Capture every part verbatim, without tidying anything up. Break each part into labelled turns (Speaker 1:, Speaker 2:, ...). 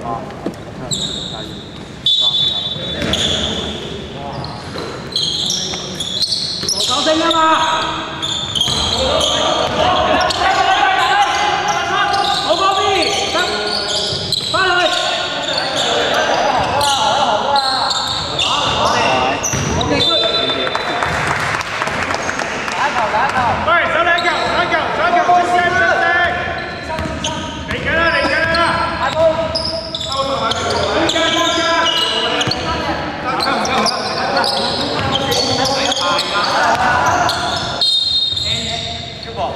Speaker 1: 好，加油，抓起来了。
Speaker 2: 手高声音嘛！好方便，得，翻去。
Speaker 3: 喂，手兩球，手球，手球，出聲出聲！嚟緊啦，嚟緊啦！阿公，收到啊！空間空間，得得唔得？出波！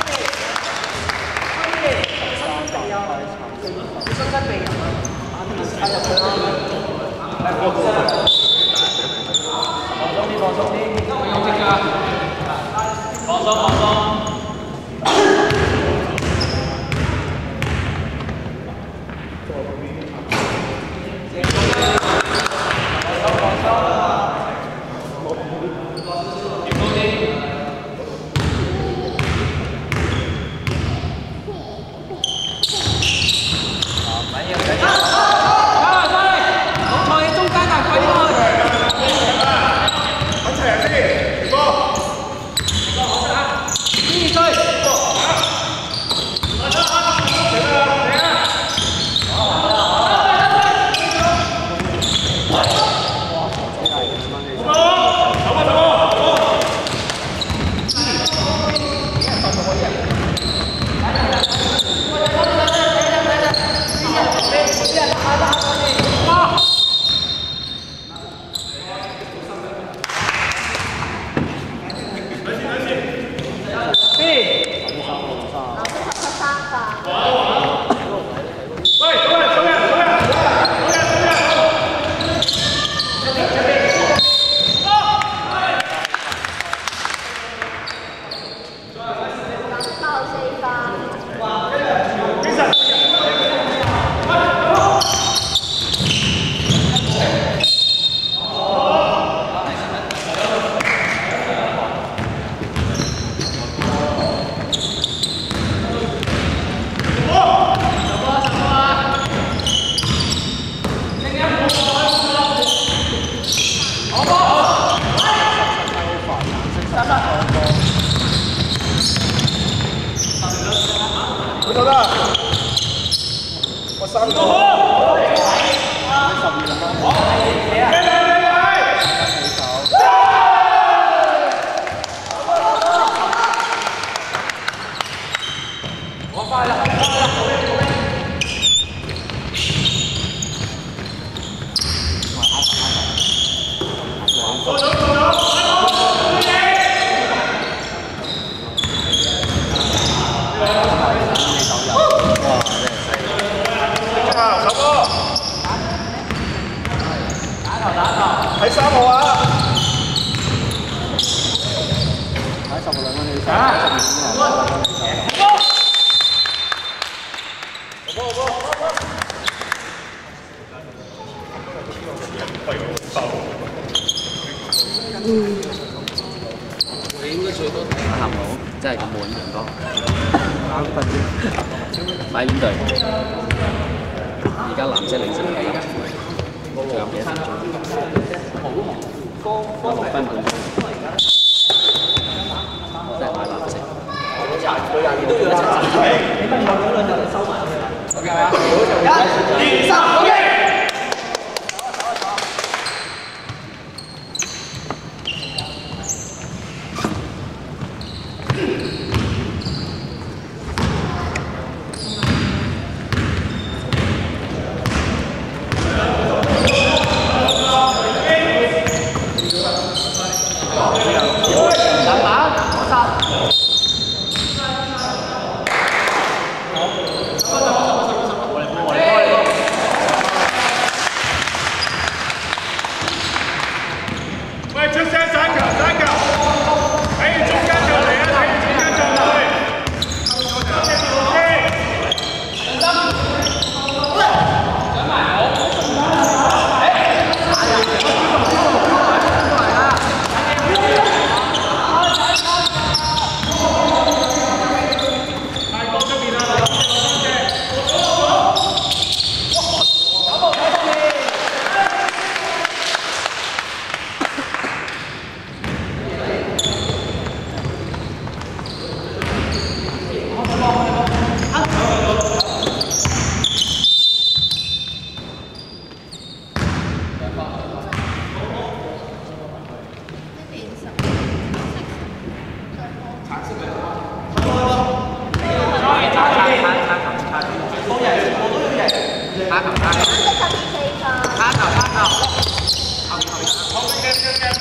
Speaker 3: 放鬆放鬆。喺三號啊！喺十號兩蚊你三，十二點兩蚊你三。好波好波！
Speaker 1: 你應該最多睇下鹹佬，真係咁悶咁多。啱瞓啫。買邊隊？而家藍色領先係仲有幾多分鐘？有六分半鐘。我真係買藍色。你都要一齊。你不如講兩日收埋佢啦。OK 啊？一、二、三 ，OK。 卡球卡球，卡球卡球，後面後面。好嘅嘅嘅。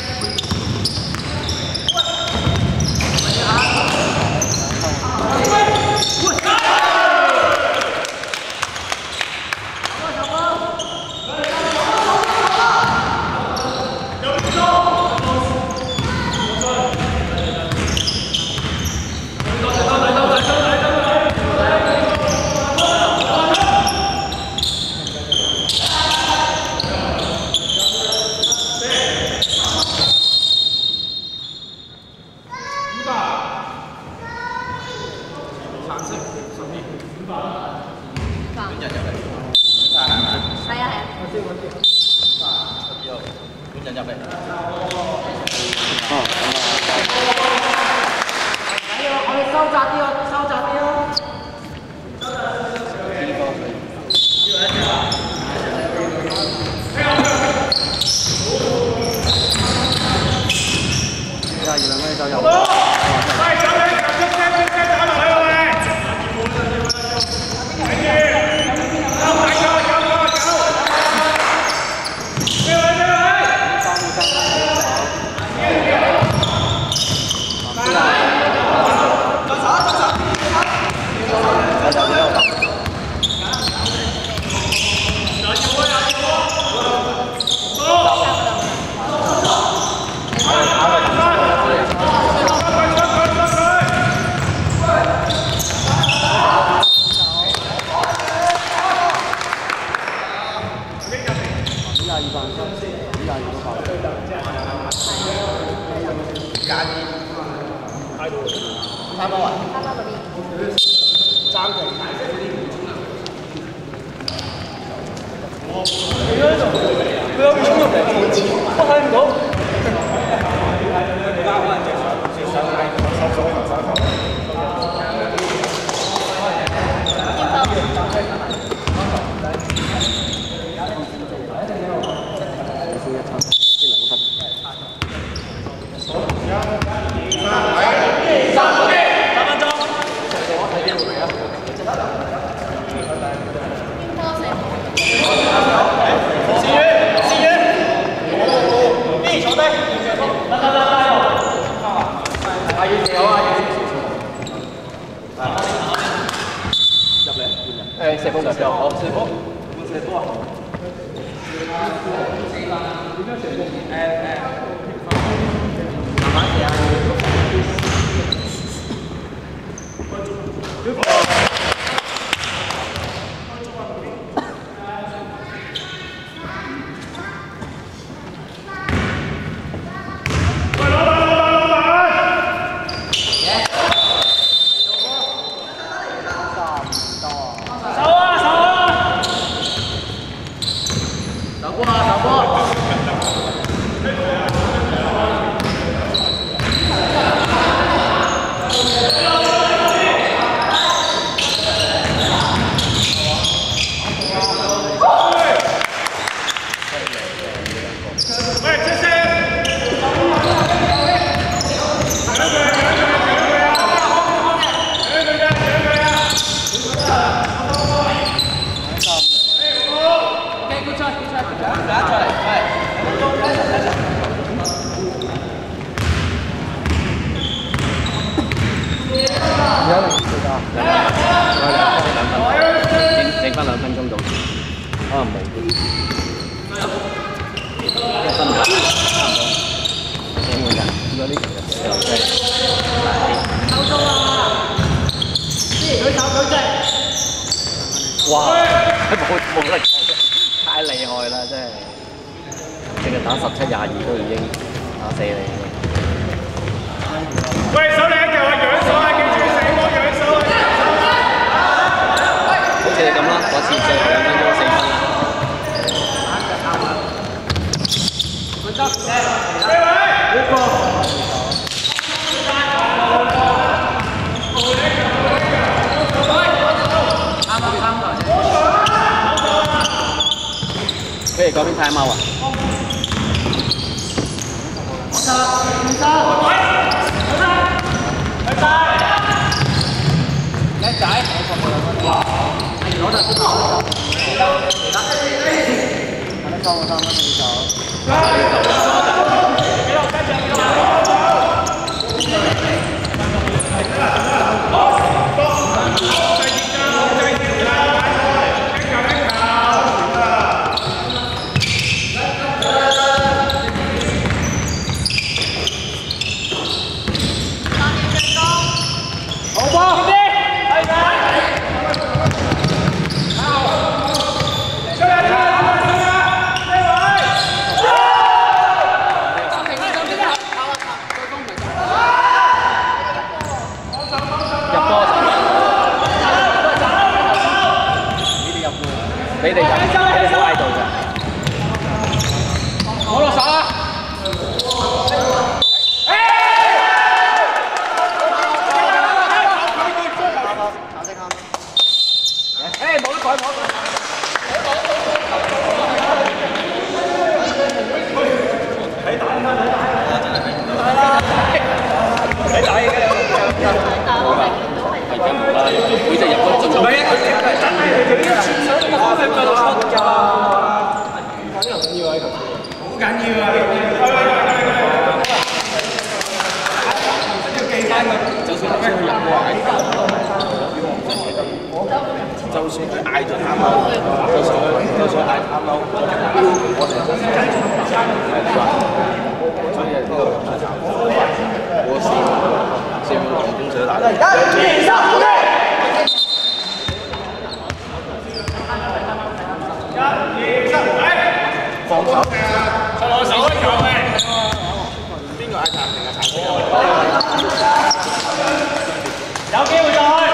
Speaker 1: 誒射波就射好，射波，射波啊！慢慢射啊！剩翻兩分鐘到，可能冇。一分鐘，差唔多。幾滿人？應該呢球就射落車。收咗啊！舉手舉隻。哇！冇冇得講，太厲害啦！真係，淨係打十七廿二都已經打死你。
Speaker 3: 喂，手你一球啊，揚手啊，記住射波揚手啊！
Speaker 1: 好似你咁啦，嗰次最後兩分鐘四分啦。準則，四位，呢個。啱啱啱台。佢哋嗰邊睇貓啊？叻仔！ 攞得，得，收我三蚊你走。
Speaker 2: 好波！
Speaker 1: 你哋入，你哋唔好喺度㗎。
Speaker 2: 我落手啦！誒，冇得改，冇得改。睇打，睇打，睇打嘅。
Speaker 1: 佢就入咗進。唔係啊，佢佢係真係佢呢個全身都係腳出㗎。緊要啊！好緊要啊！要記翻佢，就算佢入壞，就算佢嗌咗啱啱，就算佢就算嗌啱啱，我哋都係所以呢個我是是用公蛇打的。一、二、三，準備。 放手，出攞手球嘅。邊個嗌暫停啊？暫停有機會再開。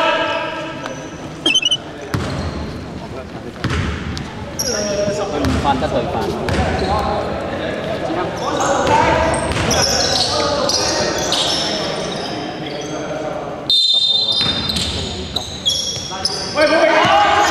Speaker 1: 佢唔犯得對犯。喂，冇嘢。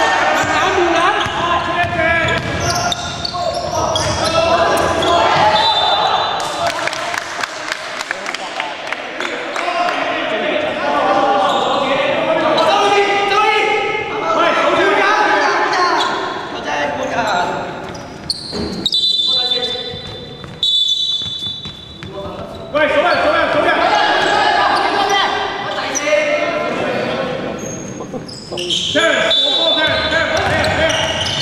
Speaker 1: 喂，數人數人數人！聽，我波聽，聽，聽，聽。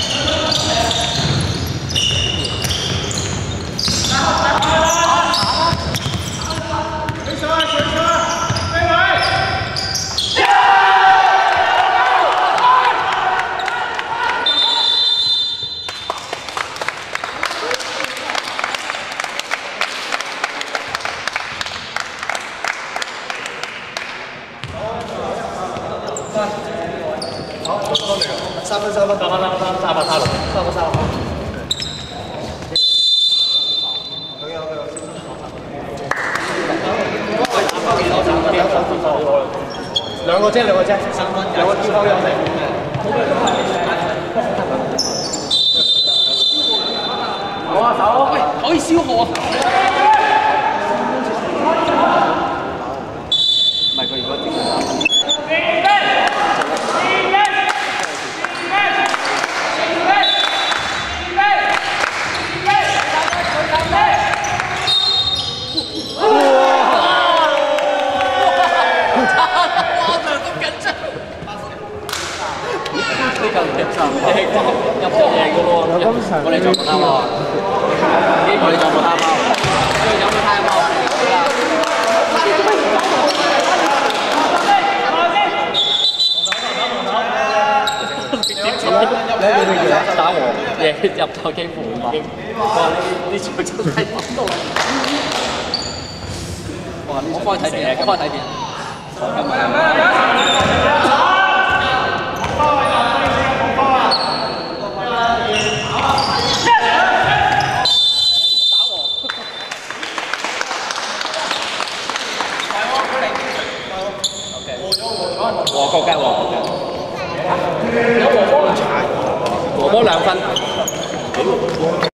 Speaker 1: 起手啊！起手啊！飛位！ 三分三分，三分三分三分三六，三分三六。兩個啫，兩個啫，三分，兩個跳拋有成。好啊，手，喂，可以消耗啊！唔係佢如果整三分。 呢嚿嘢就入咗嘢嘅咯，我哋做冇貪貓，我哋做冇貪貓，我哋有冇貪貓？打和嘢入咗幾乎已經，哇！呢呢場真係諗到，哇！我開睇片，我開睇片。 和國嘅和國嘅，有和波兩分。